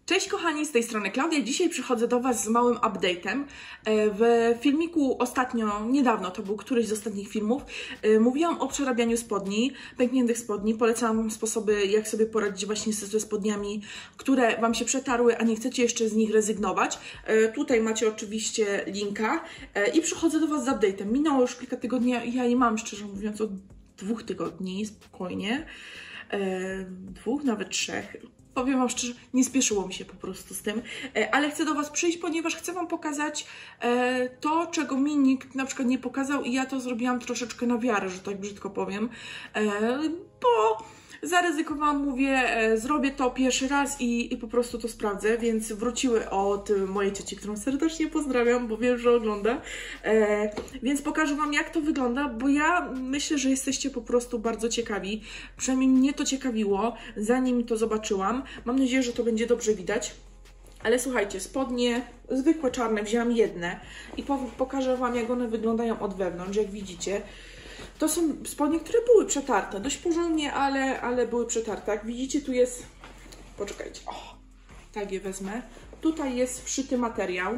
Cześć kochani, z tej strony Klaudia. Dzisiaj przychodzę do Was z małym update'em. W filmiku ostatnio, niedawno, to był któryś z ostatnich filmów, mówiłam o przerabianiu spodni, pękniętych spodni. Polecam Wam sposoby, jak sobie poradzić właśnie ze spodniami, które Wam się przetarły, a nie chcecie jeszcze z nich rezygnować. Tutaj macie oczywiście linka i przychodzę do Was z update'em. Minęło już kilka tygodni, ja nie mam, szczerze mówiąc, od 2 tygodni, spokojnie. 2, nawet 3. Powiem Wam szczerze, nie spieszyło mi się po prostu z tym, ale chcę do Was przyjść, ponieważ chcę Wam pokazać to, czego mi nikt na przykład nie pokazał i ja to zrobiłam troszeczkę na wiarę, że tak brzydko powiem, bo zaryzykowałam, mówię, zrobię to pierwszy raz i po prostu to sprawdzę, więc wróciły od mojej cioci, którą serdecznie pozdrawiam, bo wiem, że ogląda, więc pokażę Wam, jak to wygląda, bo ja myślę, że jesteście po prostu bardzo ciekawi, przynajmniej mnie to ciekawiło, zanim to zobaczyłam. Mam nadzieję, że to będzie dobrze widać. Ale słuchajcie, spodnie zwykłe czarne wzięłam jedne i pokażę Wam, jak one wyglądają od wewnątrz, jak widzicie. To są spodnie, które były przetarte, dość porządnie, ale były przetarte. Jak widzicie, tu jest, poczekajcie, o, tak je wezmę. Tutaj jest wszyty materiał,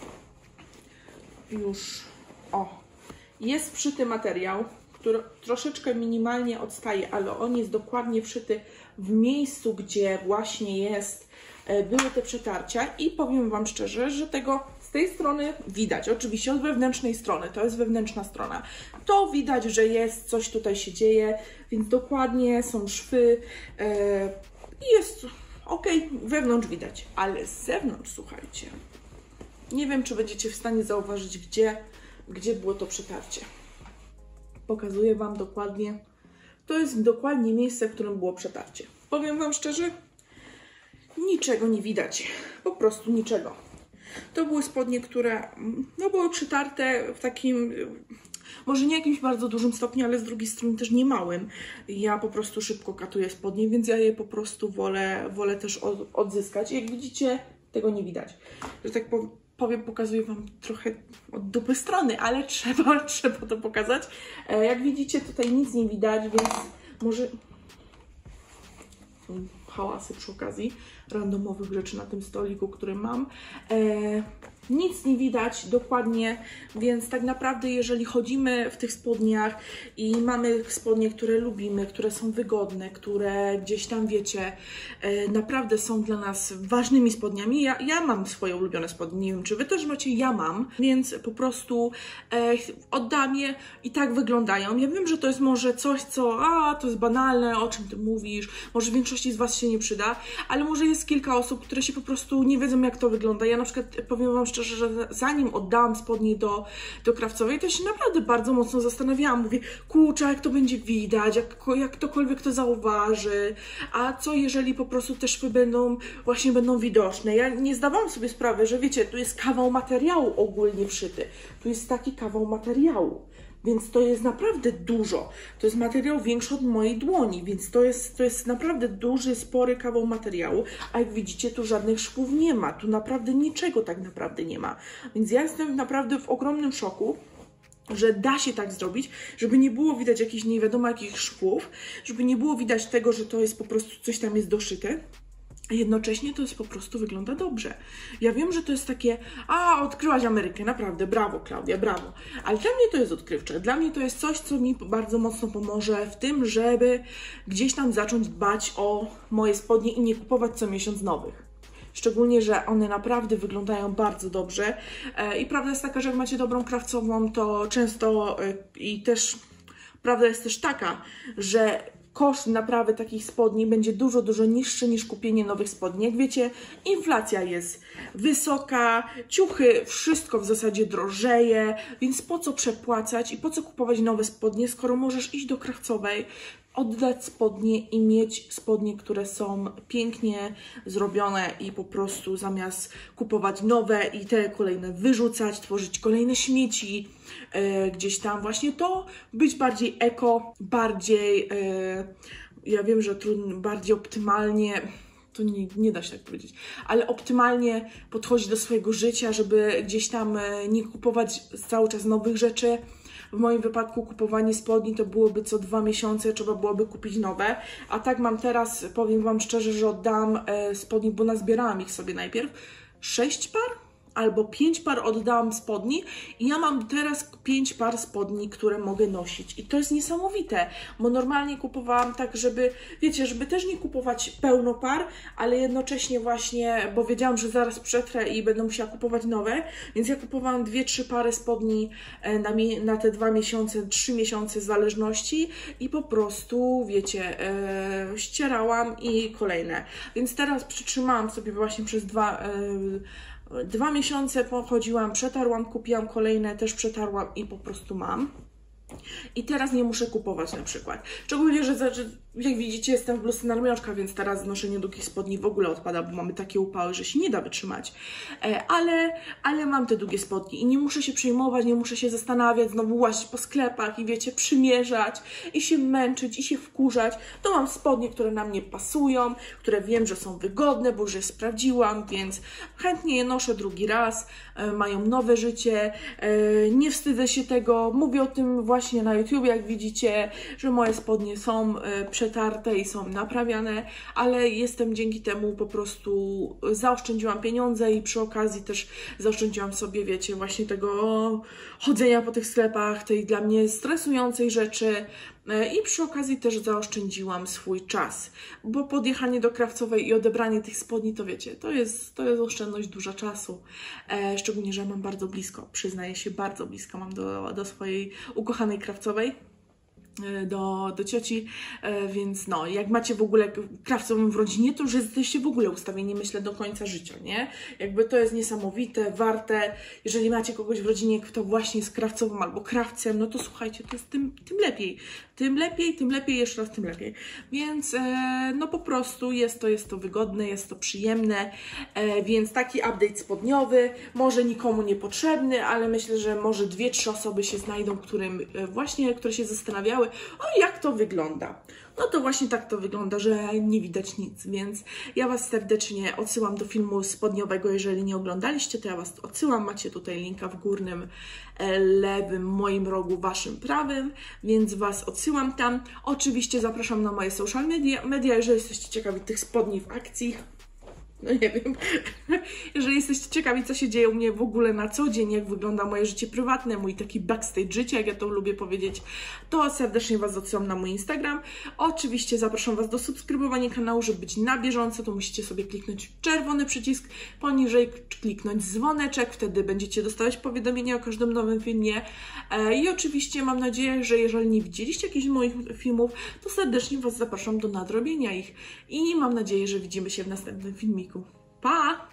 już, o, jest wszyty materiał, który troszeczkę minimalnie odstaje, ale on jest dokładnie wszyty w miejscu, gdzie właśnie były te przetarcia i powiem Wam szczerze, że tego z tej strony widać, oczywiście od wewnętrznej strony, to jest wewnętrzna strona, to widać, że jest, coś tutaj się dzieje, więc dokładnie są szwy i jest ok, wewnątrz widać, ale z zewnątrz, słuchajcie, nie wiem, czy będziecie w stanie zauważyć, gdzie było to przetarcie. Pokazuję Wam dokładnie, to jest dokładnie miejsce, w którym było przetarcie. Powiem Wam szczerze, niczego nie widać, po prostu niczego. To były spodnie, które były przetarte w takim, może nie jakimś bardzo dużym stopniu, ale z drugiej strony też nie małym. Ja po prostu szybko katuję spodnie, więc ja je po prostu wolę też odzyskać. Jak widzicie, tego nie widać. Że tak powiem, pokazuję Wam trochę od dupy strony, ale trzeba to pokazać. Jak widzicie, tutaj nic nie widać, więc może hałasy przy okazji randomowych rzeczy na tym stoliku, który mam. Nic nie widać dokładnie, więc tak naprawdę jeżeli chodzimy w tych spodniach i mamy spodnie, które lubimy, które są wygodne, które gdzieś tam, wiecie, naprawdę są dla nas ważnymi spodniami. Ja mam swoje ulubione spodnie, nie wiem, czy Wy też macie, ja mam, więc po prostu oddam je i tak wyglądają. Ja wiem, że to jest może coś, to jest banalne, o czym Ty mówisz, może większości z Was się nie przyda, ale może jest kilka osób, które się po prostu nie wiedzą, jak to wygląda. Ja na przykład powiem Wam szczerze, że zanim oddałam spodnie do krawcowej, to się naprawdę bardzo mocno zastanawiałam. Mówię, kurczę, jak to będzie widać, jak ktokolwiek to zauważy, a co jeżeli po prostu te szwy będą widoczne. Ja nie zdawałam sobie sprawy, że wiecie, tu jest kawał materiału ogólnie wszyty. Tu jest taki kawał materiału. Więc to jest naprawdę dużo. To jest materiał większy od mojej dłoni, więc to jest naprawdę duży, spory kawał materiału. A jak widzicie, tu żadnych szwów nie ma. Tu naprawdę niczego tak naprawdę nie ma. Więc ja jestem naprawdę w ogromnym szoku, że da się tak zrobić, żeby nie było widać jakichś nie wiadomo jakich szwów, żeby nie było widać tego, że to jest po prostu coś tam jest doszyte. A jednocześnie to jest po prostu wygląda dobrze. Ja wiem, że to jest takie, odkryłaś Amerykę, naprawdę, brawo Klaudia, brawo. Ale dla mnie to jest odkrywcze. Dla mnie to jest coś, co mi bardzo mocno pomoże w tym, żeby gdzieś tam zacząć dbać o moje spodnie i nie kupować co miesiąc nowych. Szczególnie, że one naprawdę wyglądają bardzo dobrze. I prawda jest taka, że jak macie dobrą krawcową, to często i też prawda jest też taka, że koszt naprawy takich spodni będzie dużo niższy niż kupienie nowych spodni. Jak wiecie, inflacja jest wysoka, ciuchy, wszystko w zasadzie drożeje, więc po co przepłacać i po co kupować nowe spodnie, skoro możesz iść do krawcowej, oddać spodnie i mieć spodnie, które są pięknie zrobione i po prostu zamiast kupować nowe i te kolejne wyrzucać, tworzyć kolejne śmieci, gdzieś tam właśnie to być bardziej eko, bardziej, ja wiem, że trudno, bardziej optymalnie, to nie da się tak powiedzieć, ale optymalnie podchodzić do swojego życia, żeby gdzieś tam nie kupować cały czas nowych rzeczy, w moim wypadku kupowanie spodni to byłoby co 2 miesiące, trzeba byłoby kupić nowe, a tak mam teraz, powiem Wam szczerze, że oddałam spodni, bo nazbierałam ich sobie najpierw, 6 par? Albo 5 par oddałam spodni i ja mam teraz 5 par spodni, które mogę nosić. I to jest niesamowite, bo normalnie kupowałam tak, żeby, wiecie, żeby też nie kupować pełno par, ale jednocześnie właśnie, bo wiedziałam, że zaraz przetrę i będę musiała kupować nowe, więc ja kupowałam 2-3 pary spodni na te 2 miesiące, 3 miesiące w zależności i po prostu, wiecie, ścierałam i kolejne. Więc teraz przytrzymałam sobie właśnie przez 2 miesiące, pochodziłam, przetarłam, kupiłam kolejne, też przetarłam i po prostu mam. I teraz nie muszę kupować na przykład. Szczególnie, że jak widzicie, jestem w bluzce narmiączka, więc teraz noszenie długich spodni w ogóle odpada, bo mamy takie upały, że się nie da wytrzymać. Ale mam te długie spodni i nie muszę się przejmować, nie muszę się zastanawiać, znowu łazić po sklepach i wiecie, przymierzać i się męczyć i się wkurzać. To mam spodnie, które na mnie pasują, które wiem, że są wygodne, bo już je sprawdziłam, więc chętnie je noszę drugi raz. Mają nowe życie, nie wstydzę się tego, mówię o tym właśnie na YouTube, jak widzicie, że moje spodnie są przetarte i są naprawiane, ale jestem dzięki temu po prostu zaoszczędziłam pieniądze i przy okazji też zaoszczędziłam sobie, wiecie, właśnie tego chodzenia po tych sklepach, tej dla mnie stresującej rzeczy i przy okazji też zaoszczędziłam swój czas, bo podjechanie do Krawcowej i odebranie tych spodni, to wiecie, to jest oszczędność duża czasu, szczególnie, że mam bardzo blisko, przyznaję się, bardzo blisko mam do swojej ukochanej Krawcowej, do cioci, więc no, jak macie w ogóle Krawcową w rodzinie, to już jesteście w ogóle ustawieni, myślę, do końca życia, nie? Jakby to jest niesamowite, warte, jeżeli macie kogoś w rodzinie, kto właśnie jest Krawcową albo Krawcem, no to słuchajcie, to jest tym lepiej. Tym lepiej, jeszcze raz tym lepiej. Więc no po prostu jest to wygodne, jest to przyjemne, więc taki update spodniowy, może nikomu niepotrzebny, ale myślę, że może 2-3 osoby się znajdą, które się zastanawiały, o jak to wygląda. No to właśnie tak to wygląda, że nie widać nic, więc ja Was serdecznie odsyłam do filmu spodniowego, jeżeli nie oglądaliście, to ja Was odsyłam, macie tutaj linka w górnym lewym moim rogu, Waszym prawym, więc Was odsyłam tam. Oczywiście zapraszam na moje social media, jeżeli jesteście ciekawi tych spodni w akcji. No nie wiem, jeżeli jesteście ciekawi, co się dzieje u mnie w ogóle na co dzień, jak wygląda moje życie prywatne, mój taki backstage życia, jak ja to lubię powiedzieć, to serdecznie Was odsyłam na mój Instagram. Oczywiście zapraszam Was do subskrybowania kanału, żeby być na bieżąco, to musicie sobie kliknąć w czerwony przycisk, poniżej kliknąć dzwoneczek, wtedy będziecie dostawać powiadomienia o każdym nowym filmie. I oczywiście mam nadzieję, że jeżeli nie widzieliście jakichś moich filmów, to serdecznie Was zapraszam do nadrobienia ich i mam nadzieję, że widzimy się w następnym filmiku. Pa!